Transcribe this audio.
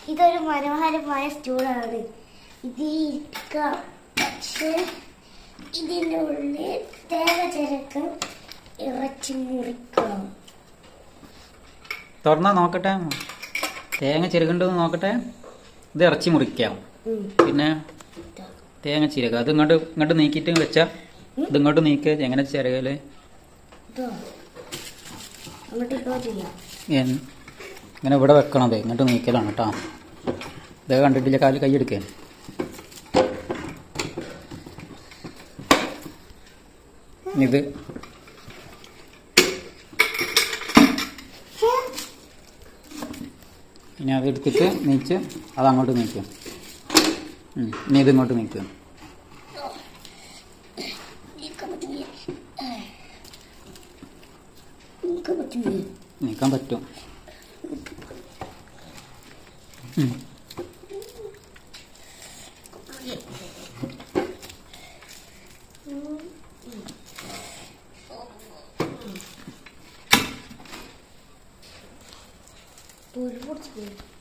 ഇതൊരു മനോഹരമായ സ്റ്റൂളാണ്. ഇതിരിക്കാം. പക്ഷേ ഇതിൻ്റെ ഉള്ളിൽ തേങ്ങ ചിരക്കം ഇറച്ചി മുറിക്കാം. തുറന്നാ നോക്കട്ടെ. തേങ്ങ ചിരകണ്ടെന്ന് നോക്കട്ടെ. ഇത് ഇറച്ചി മുറിക്കാം. പിന്നെ തേങ്ങ ചിരക അത് ഇങ്ങോട്ട് നീക്കിയിട്ട് വെച്ചാ ഇത് ഇങ്ങോട്ട് നീക്കുക. എങ്ങനെ ചിരകല് ഇങ്ങനെ ഇവിടെ വെക്കണത് ഇങ്ങോട്ട് നീക്കലാണ് കേട്ടോ. ഇത് കണ്ടിട്ടില്ല. കാല് കൈയെടുക്കേ. ഇത് ഇനി അതെടുത്തിട്ട് നീച്ച് അതങ്ങോട്ട് നീക്കുക. ഇനി ഇതിങ്ങോട്ട് നീക്കുക. നീക്കാൻ പറ്റും. Por